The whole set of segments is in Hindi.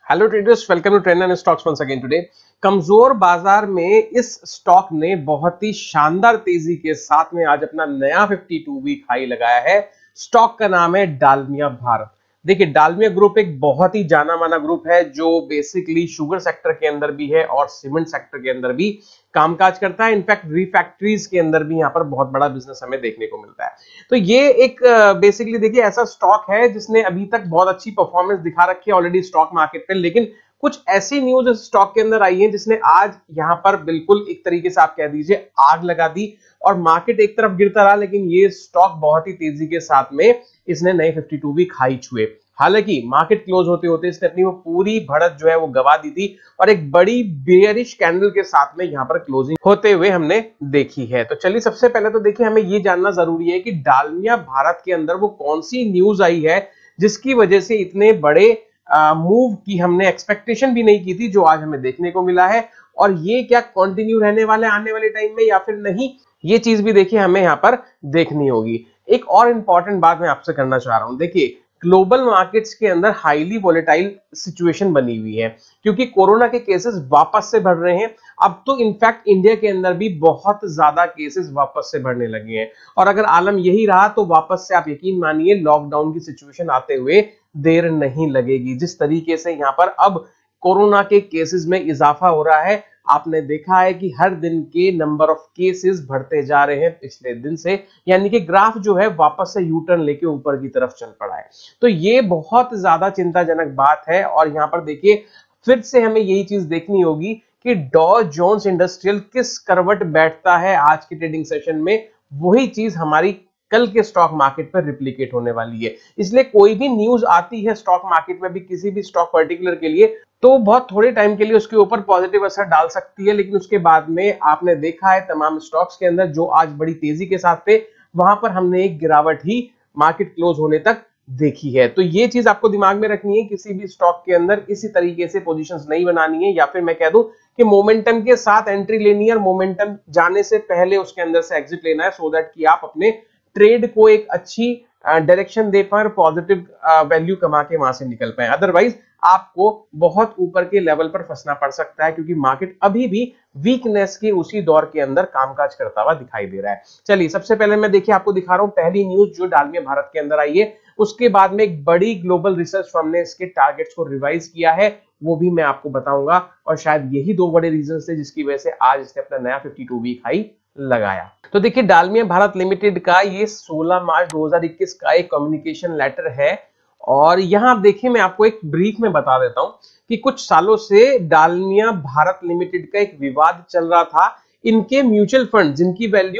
Hello traders, welcome to trend and stocks once again today. कमजोर बाजार में इस स्टॉक ने बहुत ही शानदार तेजी के साथ में आज अपना नया 52 वीक हाई लगाया है। स्टॉक का नाम है डालमिया भारत। देखिए, डालमिया ग्रुप एक बहुत ही जाना माना ग्रुप है जो बेसिकली शुगर सेक्टर के अंदर भी है और सीमेंट सेक्टर के अंदर भी कामकाज करता है। इनफैक्ट रिफैक्ट्रीज के अंदर भी यहाँ पर बहुत बड़ा बिजनेस हमें देखने को मिलता है। तो ये एक बेसिकली देखिए ऐसा स्टॉक है जिसने अभी तक बहुत अच्छी परफॉर्मेंस दिखा रखी है ऑलरेडी स्टॉक मार्केट पे, लेकिन कुछ ऐसी न्यूज इस स्टॉक के अंदर आई है जिसने आज यहां पर बिल्कुल एक तरीके से आप कह दीजिए आग लगा दी और मार्केट एक तरफ गिरता रहा, लेकिन ये स्टॉक बहुत ही तेजी के साथ में इसने नए 52 वीक हाई छुए। हालांकि मार्केट क्लोज होते होते इसने अपनी वो पूरी बढ़त जो है वो गवा दी थी और एक बड़ी बेयरिश कैंडल के साथ में यहां पर क्लोजिंग होते हुए हमने देखी है। तो चलिए, सबसे पहले तो देखिए हमें ये जानना जरूरी है कि डालमिया भारत के अंदर वो कौन सी न्यूज आई है जिसकी वजह से इतने बड़े मूव की हमने एक्सपेक्टेशन भी नहीं की थी जो आज हमें देखने को मिला है, और ये क्या कंटिन्यू रहने वाले आने वाले टाइम में या फिर नहीं, ये चीज भी देखिए हमें यहाँ पर देखनी होगी। एक और इंपॉर्टेंट बात मैं आपसे करना चाह रहा हूं। देखिए, ग्लोबल मार्केट्स के अंदर हाईली वोलेटाइल सिचुएशन बनी हुई है क्योंकि कोरोना के केसेस वापस से बढ़ रहे हैं। अब तो इनफैक्ट इंडिया के अंदर भी बहुत ज्यादा केसेस वापस से बढ़ने लगे हैं और अगर आलम यही रहा तो वापस से आप यकीन मानिए लॉकडाउन की सिचुएशन आते हुए देर नहीं लगेगी। जिस तरीके से यहाँ पर अब कोरोना के केसेस में इजाफा हो रहा है, आपने देखा है कि हर दिन के नंबर ऑफ केसेस बढ़ते जा रहे हैं पिछले दिन से, यानी कि ग्राफ जो है वापस से यू टर्न लेके ऊपर की तरफ चल पड़ा है। तो ये बहुत ज्यादा चिंताजनक बात है और यहां पर देखिए फिर से हमें यही चीज देखनी होगी कि डॉ जोन्स इंडस्ट्रियल किस करवट बैठता है आज के ट्रेडिंग सेशन में। वही चीज हमारी कल के स्टॉक मार्केट पर रिप्लिकेट होने वाली है। इसलिए कोई भी न्यूज आती है स्टॉक मार्केट में भी किसी भी स्टॉक पर्टिकुलर के लिए तो बहुत थोड़े टाइम के लिए उसके ऊपर पॉजिटिव असर डाल सकती है, लेकिन उसके बाद में आपने देखा है तमाम स्टॉक्स के अंदर जो आज बड़ी तेजी के साथ थे वहां पर हमने एक गिरावट ही मार्केट क्लोज होने तक देखी है। तो ये चीज आपको दिमाग में रखनी है, किसी भी स्टॉक के अंदर इसी तरीके से पोजीशंस नहीं बनानी है, या फिर मैं कह दूं कि मोमेंटम के साथ एंट्री लेनी है और मोमेंटम जाने से पहले उसके अंदर से एग्जिट लेना है, सो दैट कि आप अपने ट्रेड को एक अच्छी डायरेक्शन दे पाए और पॉजिटिव वैल्यू कमा के वहां से निकल पाए। अदरवाइज आपको बहुत ऊपर के लेवल पर फंसना पड़ सकता है क्योंकि मार्केट अभी भी वीकनेस के उसी दौर के अंदर कामकाज करता हुआ दिखाई दे रहा है। चलिए, सबसे पहले मैं देखिए आपको दिखा रहा हूं पहली न्यूज जो डालमिया भारत के अंदर आई है। उसके बाद में एक बड़ी ग्लोबल रिसर्च फर्म ने इसके टारगेट्स को रिवाइज किया है, वो भी मैं आपको बताऊंगा और शायद यही दो बड़े रीजन थे जिसकी वजह से आज इसने अपना नया 52 वीक हाई लगाया। तो देखिए, डालमिया भारत लिमिटेड का ये 16 मार्च 2021 का एक कम्युनिकेशन लेटर है और यहां आप देखिए मैं आपको एक ब्रीफ में बता देता हूं कि कुछ सालों से डालमिया भारत लिमिटेड का एक विवाद चल रहा था। इनके म्यूचुअल फंड जिनकी वैल्यू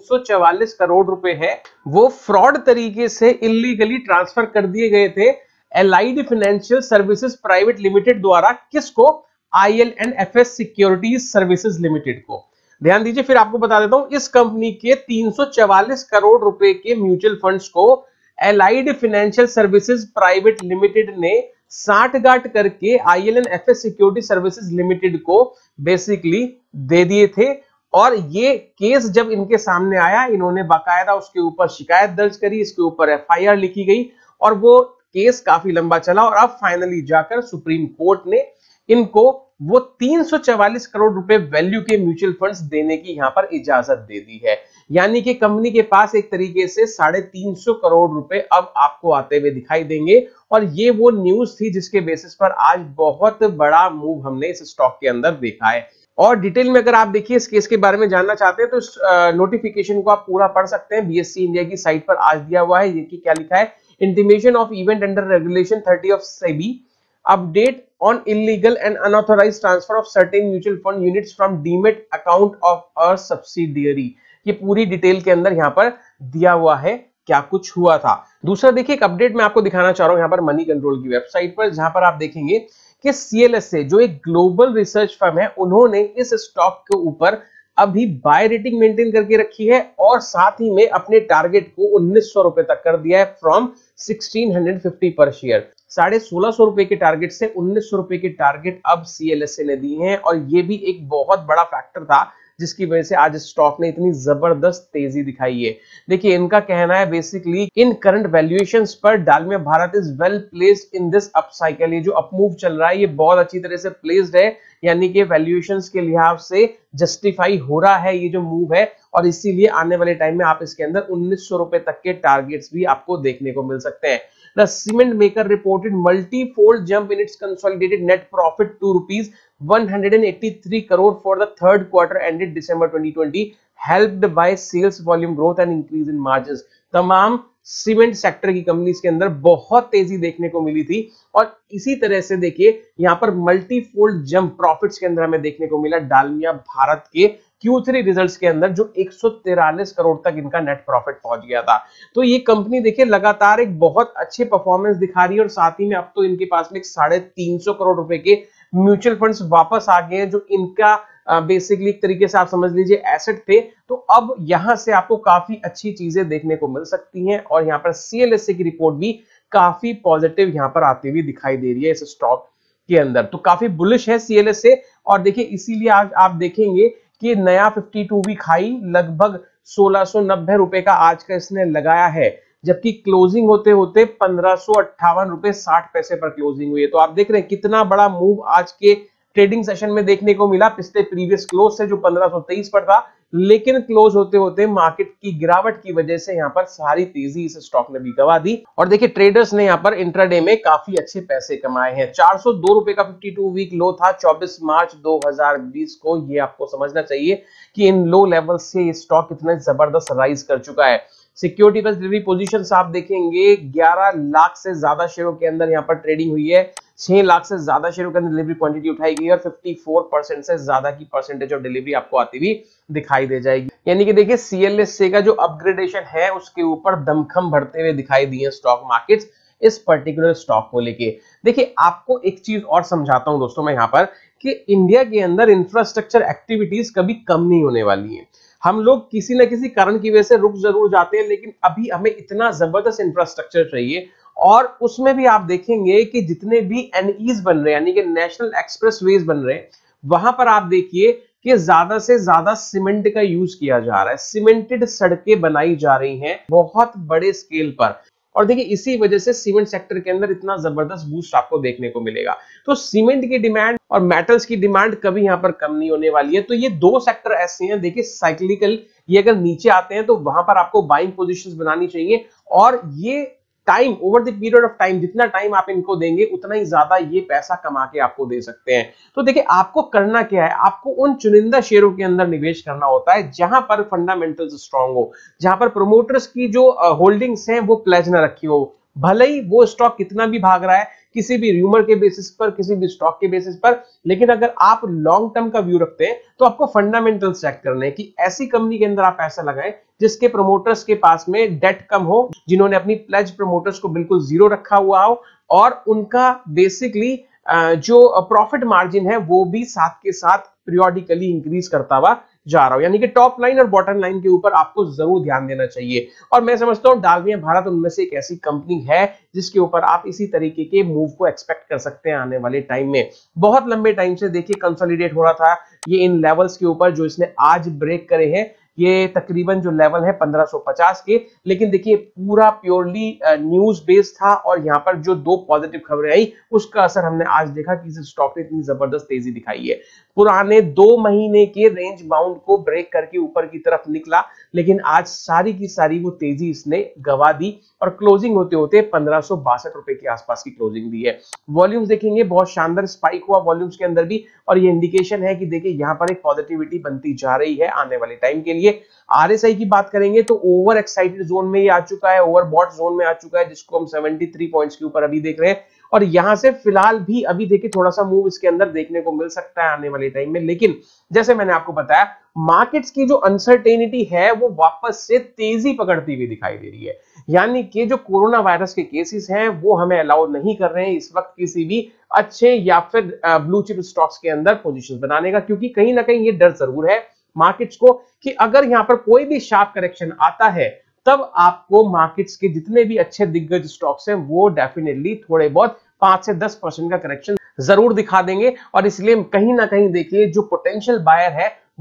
344 करोड़ रुपए है वो फ्रॉड तरीके से इलीगली ट्रांसफर कर दिए गए थे allied financial services private limited द्वारा। किसको? IL&FS सिक्योरिटीज सर्विसेज लिमिटेड को। ध्यान दीजिए, फिर आपको बता देता हूं इस कंपनी के 344 करोड़ रुपए के म्यूचुअल फंड्स को allied financial services private limited ने साठगांठ करके IL&FS सिक्योरिटी सर्विसेज लिमिटेड को बेसिकली दे दिए थे और ये केस जब इनके सामने आया इन्होंने बाकायदा उसके ऊपर शिकायत दर्ज करी, इसके ऊपर FIR लिखी गई और वो केस काफी लंबा चला और अब फाइनली जाकर सुप्रीम कोर्ट ने इनको वो 344 करोड़ रुपए वैल्यू के म्यूचुअल फंड्स देने की यहां पर इजाजत दे दी है। यानी कि कंपनी के पास एक तरीके से 350 करोड़ रुपए अब आपको आते हुए दिखाई देंगे और ये वो न्यूज थी जिसके बेसिस पर आज बहुत बड़ा मूव हमने इस स्टॉक के अंदर देखा है। और डिटेल में अगर आप देखिए इस केस के बारे में जानना चाहते हैं तो इस नोटिफिकेशन को आप पूरा पढ़ सकते हैं। BSE इंडिया की साइट पर आज दिया हुआ है। ये क्या लिखा है? Intimation of event under regulation 30 of SEBI update on illegal and unauthorized transfer of certain mutual fund units from demat account of a subsidiary। ये पूरी डिटेल के अंदर यहाँ पर दिया हुआ है क्या कुछ हुआ था। दूसरा देखिए एक अपडेट मैं आपको दिखाना चाह रहा हूं यहाँ पर मनी कंट्रोल की वेबसाइट पर, जहां पर आप देखेंगे कि CLSA जो एक ग्लोबल रिसर्च फर्म है उन्होंने इस स्टॉक के ऊपर अभी बाय रेटिंग मेंटेन करके रखी है और साथ ही में अपने टारगेट को 1900 रुपए तक कर दिया है फ्रॉम 1650 पर शेयर। 1650 रुपए के टारगेट से 1900 रुपए के टारगेट अब CLSA ने दी हैं और ये भी एक बहुत बड़ा फैक्टर था जिसकी वजह से आज स्टॉक ने इतनी जबरदस्त तेजी दिखाई है। देखिए इनका कहना है बेसिकली इन करंट वैल्यूएशंस पर Dalmia Bharat is well placed in this up cycle. ये जो अप मूव चल रहा है ये बहुत अच्छी तरह से प्लेस्ड है, यानी कि वैल्यूएशंस के लिहाज से जस्टिफाई हो रहा है ये जो मूव है, और इसीलिए आने वाले टाइम में आप इसके अंदर 1900 रुपए तक के टारगेट्स भी आपको देखने को मिल सकते हैं। The cement maker reported multi-fold jump in its consolidated net profit to rupees 183 crore for the third quarter ended December 2020, helped by sales volume growth and increase in margins। तमाम सीमेंट सेक्टर की कंपनीज के अंदर बहुत तेजी देखने को मिली थी, और इसी तरह से देखिए यहां पर मल्टी फोल्ड जंप प्रॉफिट्स के अंदर हमें देखने को मिला डालमिया भारत के Q3 रिजल्ट्स के अंदर, जो 143 करोड़ तक इनका नेट प्रॉफिट पहुंच गया था। तो ये कंपनी देखिए लगातार एक बहुत अच्छे परफॉर्मेंस दिखा रही है, और साथ ही में अब तो इनके पास में 350 करोड़ रुपए के म्यूचुअल फंड्स वापस आ गए हैं, जो इनका बेसिकली एक तरीके से आप समझ लीजिए एसेट थे। तो अब यहां से आपको काफी अच्छी चीजें देखने को मिल सकती हैं, और यहां पर CLSA की रिपोर्ट भी काफी पॉजिटिव यहां पर आती हुई दिखाई दे रही है इस स्टॉक के अंदर। तो काफी बुलिश है CLSA, और देखिए इसीलिए आज आप देखेंगे कि नया 52 वीक हाई लगभग 1690 रुपए का आज का इसने लगाया है, जबकि क्लोजिंग होते होते 1558 रुपए 60 पैसे पर क्लोजिंग हुई है। तो आप देख रहे हैं कितना बड़ा मूव आज के ट्रेडिंग सेशन में देखने को मिला, पिछले प्रीवियस क्लोज से जो 1523 पर था, लेकिन क्लोज होते होते मार्केट की गिरावट की वजह से यहां पर सारी तेजी इस स्टॉक ने भी गवा दी। और देखिए ट्रेडर्स ने यहां पर इंट्राडे में काफी अच्छे पैसे कमाए हैं। 402 रुपए का 52 वीक लो था 24 मार्च 2020 को। ये आपको समझना चाहिए कि इन लो लेवल से ये स्टॉक कितना जबरदस्त राइज कर चुका है। सिक्योरिटी प्लस डिलीवरी पोजीशंस आप देखेंगे 11 लाख से ज्यादा शेयरों के अंदर यहां पर ट्रेडिंग हुई है, 6 लाख से ज्यादा शेयरों के अंदर डिलीवरी क्वांटिटी उठाई गई, और 54% से ज्यादा की परसेंटेज ऑफ डिलीवरी आपको आती हुई दिखाई दे जाएगी। यानी कि देखिए CLSA का जो अपग्रेडेशन है उसके ऊपर दमखम भरते हुए दिखाई दिए स्टॉक मार्केट्स इस पर्टिकुलर स्टॉक को लेके। देखिए आपको एक चीज और समझाता हूं दोस्तों मैं यहां पर, कि इंडिया के अंदर इंफ्रास्ट्रक्चर एक्टिविटीज कभी कम नहीं होने वाली है। हम लोग किसी न किसी कारण की वजह से रुक जरूर जाते हैं, लेकिन अभी हमें इतना जबरदस्त इंफ्रास्ट्रक्चर चाहिए, और उसमें भी आप देखेंगे कि जितने भी NEs बन रहे हैं यानी कि नेशनल एक्सप्रेसवेज बन रहे हैं, वहां पर आप देखिए कि ज्यादा से ज्यादा सीमेंट का यूज किया जा रहा है, सीमेंटेड सड़कें बनाई जा रही हैं बहुत बड़े स्केल पर। और देखिए इसी वजह से सीमेंट सेक्टर के अंदर इतना जबरदस्त बूस्ट आपको देखने को मिलेगा। तो सीमेंट की डिमांड और मेटल्स की डिमांड कभी यहां पर कम नहीं होने वाली है। तो ये दो सेक्टर ऐसे हैं देखिए साइक्लिकल, ये अगर नीचे आते हैं तो वहां पर आपको बाइंग पोजीशंस बनानी चाहिए, और ये time over the period of time जितना टाइम आप इनको देंगे उतना ही ज्यादा ये पैसा कमा के आपको दे सकते हैं। तो देखिए आपको करना क्या है, आपको उन चुनिंदा शेयरों के अंदर निवेश करना होता है जहां पर फंडामेंटल्स स्ट्रांग हो, जहां पर प्रोमोटर्स की जो होल्डिंग्स हैं वो प्लेज ना रखी हो, भले ही वो स्टॉक कितना भी भाग रहा है किसी भी रूमर के बेसिस पर, किसी भी स्टॉक के बेसिस पर, लेकिन अगर आप लॉन्ग टर्म का व्यू रखते हैं तो आपको फंडामेंटल चेक करने हैं कि ऐसी कंपनी के अंदर आप पैसा लगाएं जिसके प्रोमोटर्स के पास में डेट कम हो, जिन्होंने अपनी प्लेज प्रोमोटर्स को बिल्कुल जीरो रखा हुआ हो, और उनका बेसिकली जो प्रॉफिट मार्जिन है वो भी साथ के साथ पीरियोडिकली इंक्रीज करता हुआ जा रहा हो। यानी कि टॉप लाइन और बॉटम लाइन के ऊपर आपको जरूर ध्यान देना चाहिए, और मैं समझता हूं डालमिया भारत उनमें से एक ऐसी कंपनी है जिसके ऊपर आप इसी तरीके के मूव को एक्सपेक्ट कर सकते हैं आने वाले टाइम में। बहुत लंबे टाइम से देखिए कंसोलिडेट हो रहा था ये इन लेवल्स के ऊपर जो इसने आज ब्रेक करे हैं, ये तकरीबन जो लेवल है 1550 के, लेकिन देखिए पूरा प्योरली न्यूज बेस्ड था, और यहां पर जो दो पॉजिटिव खबरें आई उसका असर हमने आज देखा कि इस स्टॉक ने इतनी जबरदस्त तेजी दिखाई है। पुराने 2 महीने के रेंज बाउंड को ब्रेक करके ऊपर की तरफ निकला, लेकिन आज सारी की सारी वो तेजी इसने गवा दी, और क्लोजिंग होते होते 1562 रुपए के आसपास की क्लोजिंग दी है। वॉल्यूम्स देखेंगे बहुत शानदार स्पाइक हुआ वॉल्यूम्स के अंदर भी, और ये इंडिकेशन है कि देखिए यहां पर एक पॉजिटिविटी बनती जा रही है आने वाले टाइम के लिए। RSI की बात करेंगे तो ओवर एक्साइटेड जोन में ये आ चुका है, ओवरबॉट जोन में आ चुका है, जिसको हम 73 पॉइंट्स के ऊपर अभी देख रहे हैं, और यहां से फिलहाल भी अभी देखिए थोड़ा सा मूव इसके अंदर देखने को मिल सकता है आने वाले टाइम में। लेकिन जैसे मैंने आपको बताया मार्केट्स की जो अनसर्टेनिटी है वो वापस से तेजी पकड़ती हुई दिखाई दे रही है, यानी कि जो कोरोना वायरस के केसेस हैं वो हमें अलाउ नहीं कर रहे हैं इस वक्त किसी भी अच्छे या फिर ब्लू चिप स्टॉक्स के अंदर पोजीशंस बनाने का, क्योंकि कहीं ना कहीं ये डर जरूर है मार्केट्स को कि अगर यहां पर कोई भी शार्प करेक्शन आता है तब आपको मार्केट्स के जितने भी अच्छे दिग्गज स्टॉक्स हैं वो डेफिनेटली थोड़े बहुत 5 से 10% का करेक्शन जरूर दिखा देंगे, और इसलिए कहीं ना कहीं देखिए जो पोटेंशियल बायर है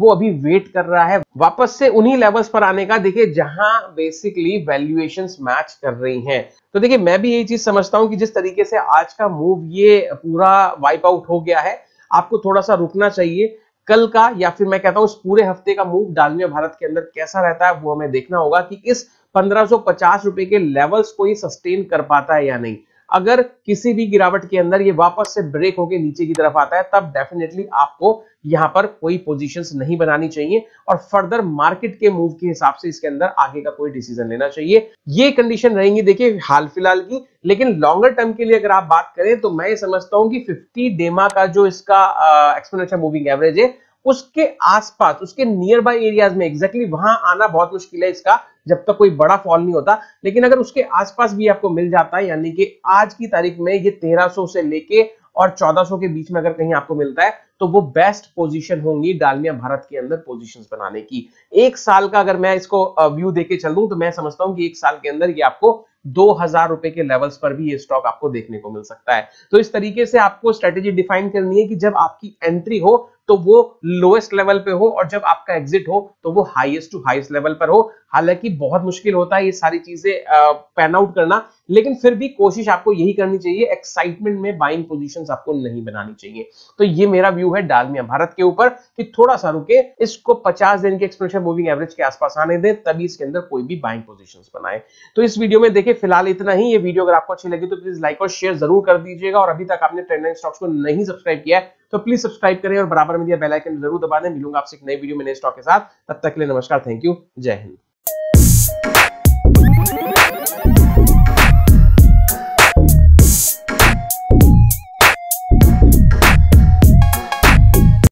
वो अभी वेट कर रहा है वापस से उन्हीं लेवल्स पर आने का, देखिए जहां बेसिकली वैल्यूएशंस मैच कर रही हैं। तो देखिए मैं भी यही चीज समझता हूं कि जिस तरीके से आज का मूव ये पूरा वाइप आउट हो गया है, आपको थोड़ा सा रुकना चाहिए। कल का या फिर मैं कहता हूं इस पूरे हफ्ते का मूव डालमिया भारत के अंदर कैसा रहता है वो हमें देखना होगा कि इस 1550 रुपए के लेवल्स को ही सस्टेन कर पाता है या नहीं। अगर किसी भी गिरावट के अंदर ये वापस से ब्रेक होके नीचे की तरफ आता है तब डेफिनेटली आपको यहां पर कोई पोजीशंस नहीं बनानी चाहिए और फर्दर मार्केट के मूव के हिसाब से इसके अंदर आगे का कोई डिसीजन लेना चाहिए। ये कंडीशन रहेंगी देखिए हाल फिलहाल की, लेकिन लॉन्गर टर्म के लिए अगर आप बात करें तो मैं समझता हूं कि 50 डेमा का जो इसका एक्सपोनेंशियल मूविंग एवरेज है उसके आसपास, उसके नियर बाय एरियाज में एग्जैक्टली वहां आना बहुत मुश्किल है इसका, जब तक कोई बड़ा फॉल नहीं होता। लेकिन अगर उसके आसपास भी आपको मिल जाता है, यानी कि आज की तारीख में ये 1300 से लेके और 1400 के बीच में अगर कहीं आपको मिलता है तो वो बेस्ट पोजीशन होंगी डालमिया भारत के अंदर पोजीशंस बनाने की। एक साल का अगर मैं इसको व्यू देके चल दूं तो मैं समझता हूं कि एक साल के अंदर ये आपको 2000 रुपए के लेवल्स पर भी ये स्टॉक आपको देखने को मिल सकता है। तो इस तरीके से आपको स्ट्रेटेजी डिफाइन करनी है कि जब आपकी एंट्री हो तो वो लोएस्ट लेवल पे हो और जब आपका एग्जिट हो तो वो हाईएस्ट टू हाईएस्ट लेवल पर हो। हालांकि बहुत मुश्किल होता है ये सारी चीजें पैन आउट करना, लेकिन फिर भी कोशिश आपको यही करनी चाहिए, एक्साइटमेंट में बाइंग पोजीशंस आपको नहीं बनानी चाहिए। तो ये मेरा व्यू है डालमिया भारत के ऊपर कि थोड़ा सा रुके, इसको 50 दिन के एक्सपोनेंशियल मूविंग एवरेज के आसपास आने दें, तभी इसके अंदर कोई भी बाइंग पोजीशंस बनाए। तो इस वीडियो में देखिए फिलहाल इतना ही। ये वीडियो अगर आपको अच्छी लगी तो प्लीज लाइक और शेयर जरूर कर दीजिएगा, और अभी तक आपने ट्रेंड लाइन स्टॉक्स को नहीं सब्सक्राइब किया है तो प्लीज सब्सक्राइब करें और बराबर में दिया बेल आइकन जरूर दबा दें। मिलूंगा आपसे एक नई वीडियो में नए स्टॉक के साथ, तब तक के लिए नमस्कार, थैंक यू, जय हिंद।